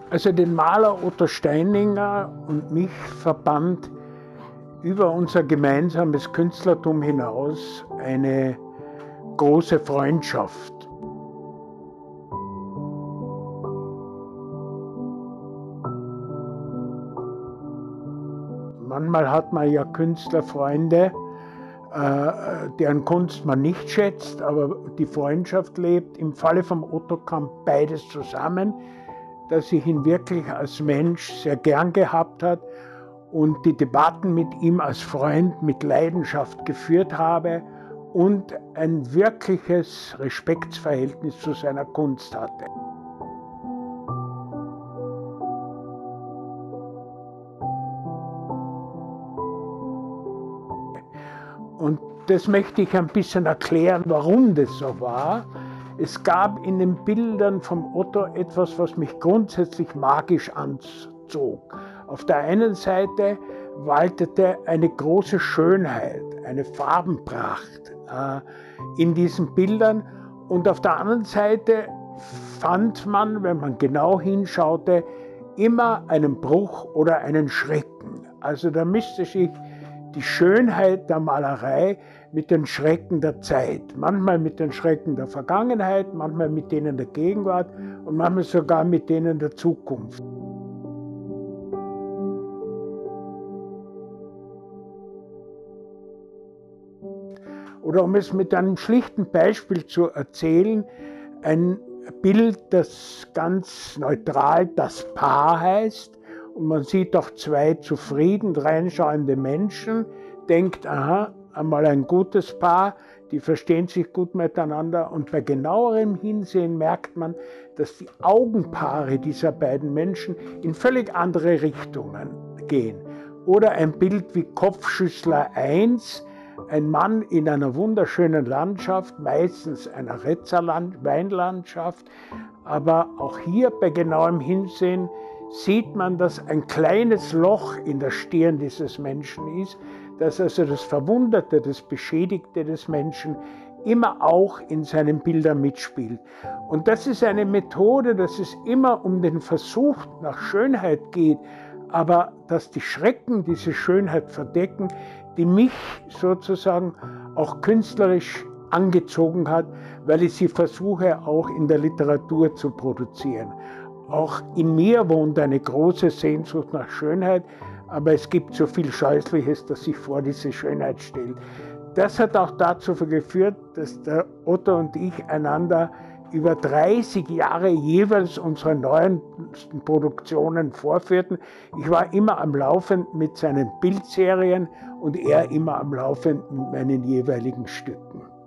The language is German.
Also den Maler Otto Steininger und mich verband über unser gemeinsames Künstlertum hinaus eine große Freundschaft. Manchmal hat man ja Künstlerfreunde, deren Kunst man nicht schätzt, aber die Freundschaft lebt. Im Falle von Otto kam beides zusammen, dass ich ihn wirklich als Mensch sehr gern gehabt habe und die Debatten mit ihm als Freund mit Leidenschaft geführt habe und ein wirkliches Respektsverhältnis zu seiner Kunst hatte. Und das möchte ich ein bisschen erklären, warum das so war. Es gab in den Bildern von Otto etwas, was mich grundsätzlich magisch anzog. Auf der einen Seite waltete eine große Schönheit, eine Farbenpracht in diesen Bildern. Und auf der anderen Seite fand man, wenn man genau hinschaute, immer einen Bruch oder einen Schrecken. Also da mischte sich die Schönheit der Malerei mit den Schrecken der Zeit. Manchmal mit den Schrecken der Vergangenheit, manchmal mit denen der Gegenwart und manchmal sogar mit denen der Zukunft. Oder um es mit einem schlichten Beispiel zu erzählen, ein Bild, das ganz neutral das Paar heißt, und man sieht auch zwei zufrieden reinschauende Menschen, denkt, aha, einmal ein gutes Paar, die verstehen sich gut miteinander, und bei genauerem Hinsehen merkt man, dass die Augenpaare dieser beiden Menschen in völlig andere Richtungen gehen. Oder ein Bild wie Kopfschüssler 1, ein Mann in einer wunderschönen Landschaft, meistens einer Retzer Weinlandschaft, aber auch hier bei genauem Hinsehen sieht man, dass ein kleines Loch in der Stirn dieses Menschen ist, dass also das Verwunderte, das Beschädigte des Menschen immer auch in seinen Bildern mitspielt. Und das ist eine Methode, dass es immer um den Versuch nach Schönheit geht, aber dass die Schrecken diese Schönheit verdecken, die mich sozusagen auch künstlerisch angezogen hat, weil ich sie versuche auch in der Literatur zu produzieren. Auch in mir wohnt eine große Sehnsucht nach Schönheit, aber es gibt so viel Scheußliches, das sich vor diese Schönheit stellt. Das hat auch dazu geführt, dass der Otto und ich einander über 30 Jahre jeweils unsere neuen Produktionen vorführten. Ich war immer am Laufenden mit seinen Bildserien und er immer am Laufenden mit meinen jeweiligen Stücken.